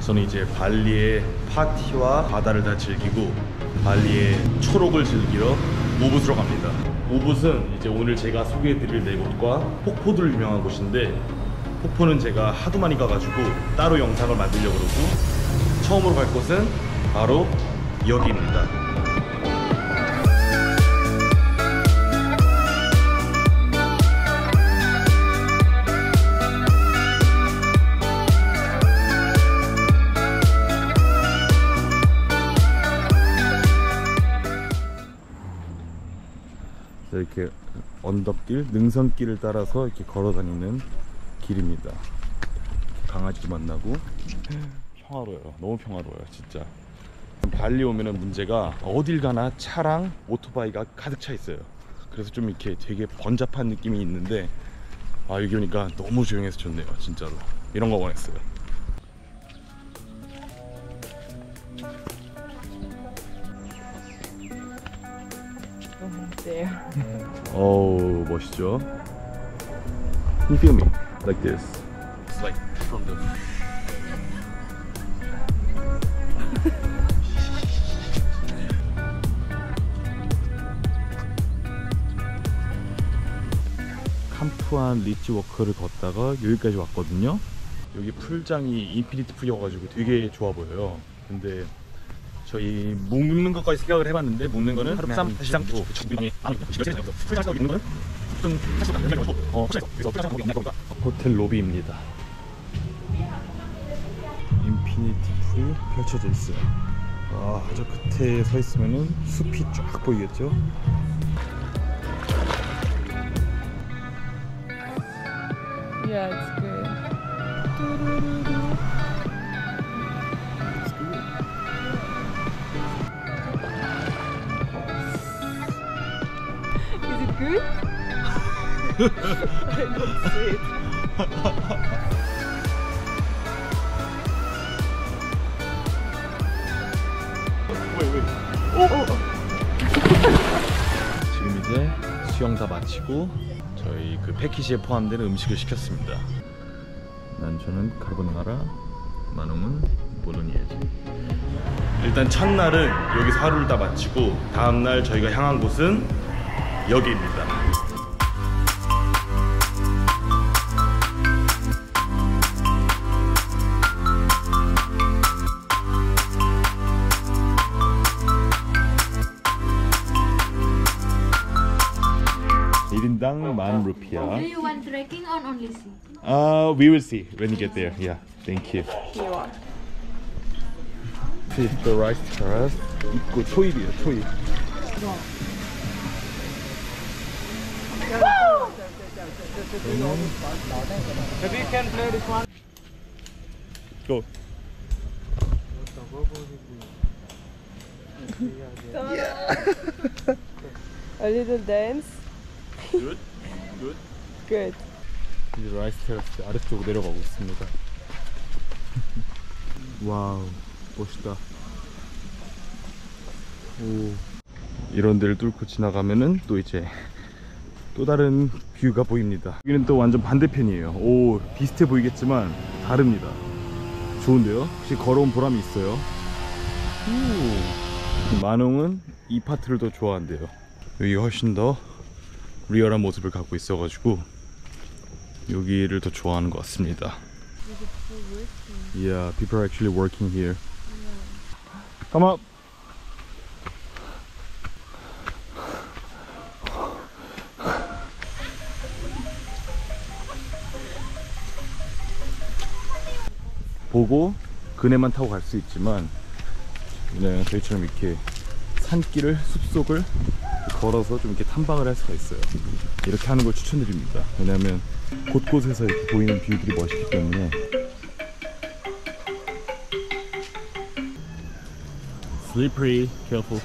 저는 이제 발리의 파티와 바다를 다 즐기고 발리의 초록을 즐기러 우붓으로 갑니다. 우붓은 이제 오늘 제가 소개해드릴 네 곳과 폭포들 유명한 곳인데, 폭포는 제가 하도 많이 가가지고 따로 영상을 만들려고 그러고, 처음으로 갈 곳은 바로 여기입니다. 이렇게 언덕길, 능선길을 따라서 이렇게 걸어다니는 길입니다. 강아지도 만나고 평화로워요. 너무 평화로워요, 진짜. 발리 오면은 문제가 어딜 가나 차랑 오토바이가 가득 차 있어요. 그래서 좀 이렇게 되게 번잡한 느낌이 있는데, 여기 오니까 너무 조용해서 좋네요, 진짜로. 이런 거 원했어요. 어우, 멋있죠? You feel me? Like this. It's like from the... 캄푸안 리치워크를 걷다가 여기까지 왔거든요. 여기 풀장이 인피니트 풀이어가지고 되게 좋아 보여요. 근데 저희 묶는 것까지 생각을 해봤는데, 묶는 거는 하루 쌈 비상고 호텔 로비입니다. 인피니티 풀이 펼쳐져 있어요. 저 끝에 서 있으면은 숲이 쫙 보이겠죠? Yeah, it's good. Is it good? I don't see it. 지금 이제 수영 다 마치고 저희 그 패키지에 포함되는 음식을 시켰습니다. 저는 카르보나라, 만홍은 보로니에지. 일단 첫날은 여기서 하루를 다 마치고, 다음날 저희가 향한 곳은 여기입니다. 인당 10,000루피아. Do you want trekking or only sea? We will see when you get there. Yeah, thank you. Here you are. The rice terrace. 입구 초입이에요, 초입. Maybe you can play this one. Go. A little dance. Good, good. Good. 이제 라이스 테라스 아래쪽으로 내려가고 있습니다. 와우, 멋있다. 오, 이런 데를 뚫고 지나가면은 또 이제 또 다른 뷰가 보입니다. 여기는 또 완전 반대편이에요. 오, 비슷해 보이겠지만 다릅니다. 좋은데요? 혹시 걸어온 보람이 있어요. 만홍은 이 파트를 더 좋아한대요. 여기가 훨씬 더 리얼한 모습을 갖고 있어가지고 여기를 더 좋아하는 것 같습니다. Yeah, people are actually working here. Come up. 보고 그네만 타고 갈 수 있지만, 그냥 저희처럼 이렇게 산길을, 숲속을 걸어서 좀 이렇게 탐방을 할 수가 있어요. 이렇게 하는 걸 추천드립니다. 왜냐하면 곳곳에서 이렇게 보이는 뷰들이 멋있기 때문에. Slippery, careful.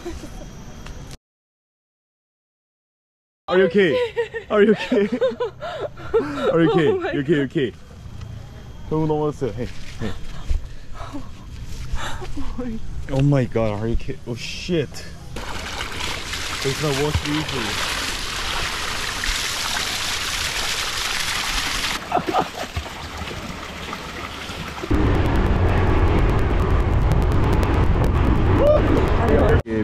Are you okay? Are you okay? Are you okay? You okay? You okay? 너무 넘어졌어요. Hey, hey. Oh my god, are you okay? Oh shit. It's not wash easily.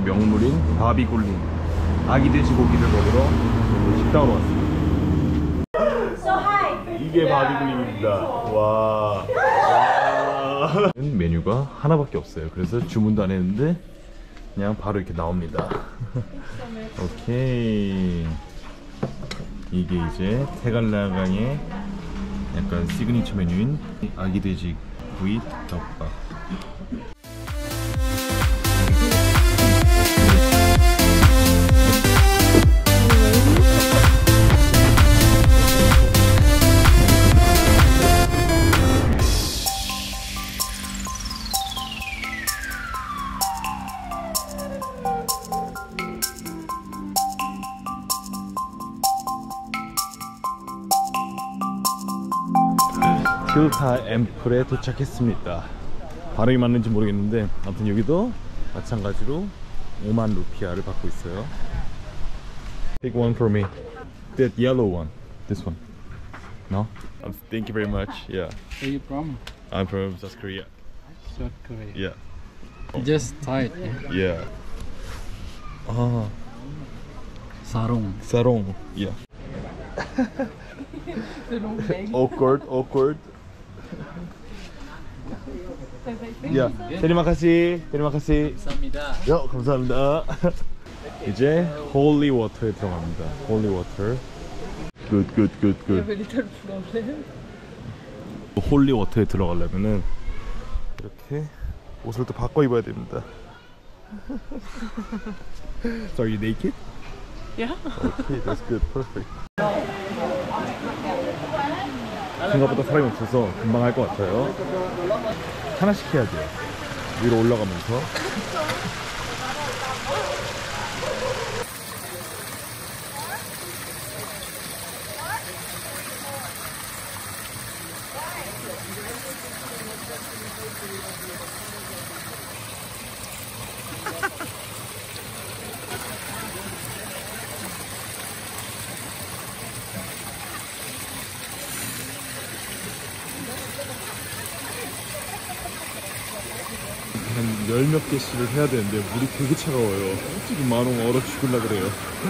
명물인 바비굴린 아기 돼지고기를 먹으러 식당으로 왔습니다. 이게 바비굴린입니다. 와. 메뉴가 하나밖에 없어요. 그래서 주문도 안 했는데 그냥 바로 이렇게 나옵니다. 오케이. 이게 이제 태갈라강의 약간 시그니처 메뉴인 아기 돼지 구이 덮밥. 틸타 앰플에 도착했습니다. 발음이 맞는지 모르겠는데 아무튼 여기도 마찬가지로 5만 루피아를 받고 있어요. Pick one for me. That yellow one. This one. No? Thank you very much. Yeah. Where are you from? I'm from South Korea. South Korea. Yeah. Just tight. Yeah. Ah, Sarong. sarong. Yeah. awkward. 야, 테리마카시. 감사합니다. 야, 감사합니다. 이제 홀리 워터에 들어갑니다. 홀리 워터. Good. I have a little problem. 홀리 워터에 들어가려면은 이렇게 옷을 또 바꿔 입어야 됩니다. So are you naked? Yeah. Okay, that's good. Perfect. 생각보다 사람이 없어서 금방 할 것 같아요. 하나씩 해야 돼요. 위로 올라가면서. 한 열 몇 개씩을 해야 되는데 물이 되게 차가워요. 지금 만원 얼어 죽을라 그래요.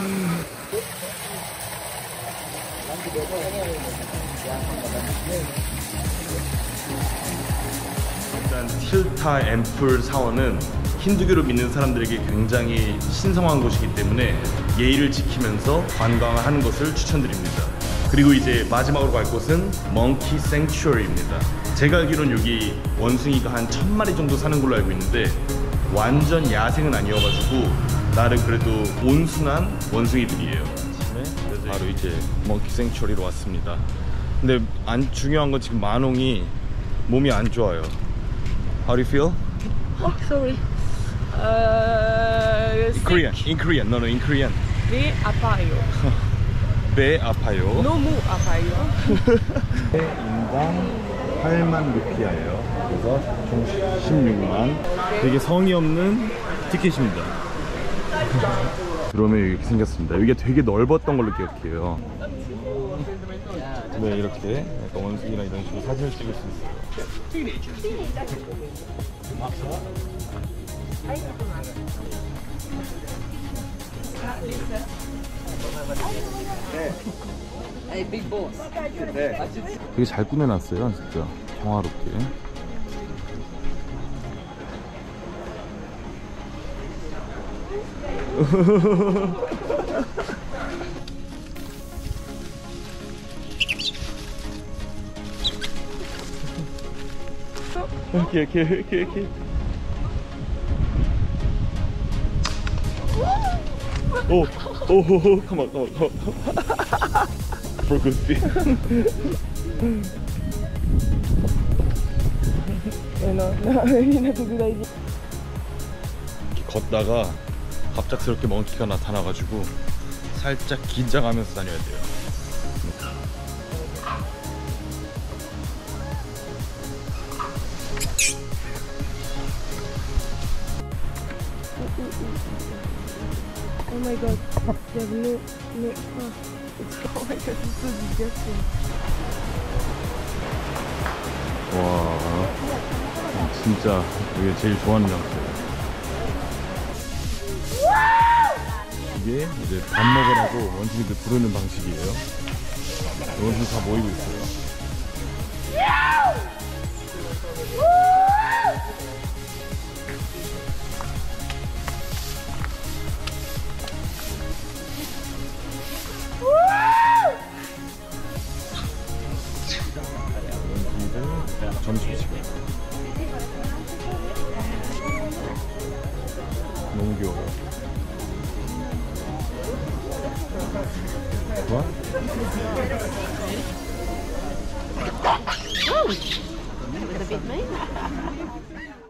일단 틸타 앰플 사원은 힌두교를 믿는 사람들에게 굉장히 신성한 곳이기 때문에 예의를 지키면서 관광을 하는 것을 추천드립니다. 그리고 이제 마지막으로 갈 곳은 멍키 생츄어리입니다. 제가 알기로는 여기 원숭이가 한 1000마리 정도 사는 걸로 알고 있는데 완전 야생은 아니어가지고 나름 그래도 온순한 원숭이들이에요. 바로 이제 멍키 생츄어리로 왔습니다. 근데 중요한 건 지금 만홍이 몸이 안 좋아요. How do you feel? Oh, sorry. In Korean. No, in Korean. 배 아파요. 배 아파요. 너무 아파요. 인당 8만 루피아예요. 그래서 총 16만. 되게 성의 없는 티켓입니다. 들어오면 이렇게 생겼습니다. 여기가 되게 넓었던 걸로 기억해요. 네, 이렇게 약간 원숭이랑 이런 식으로 사진을 찍을 수 있어요. Hey, big boss. 되게 잘 꾸며놨어요, 진짜 평화롭게. 오케이. 오, come on. For good speed. 걷다가 갑작스럽게 멍키가 나타나가지고 살짝 긴장하면서 다녀야 돼요. Oh my god. They have no. It's oh my god, it's so disgusting. 와, 진짜 이게 제일 좋아하는 장소예요. 이게 이제 밥 먹으라고 원숭이들 부르는 방식이에요. 원숭이 다 모이고 있어요. 원숭이들 점심시간. 너무 귀여워요. 좋아? With a bit, mate.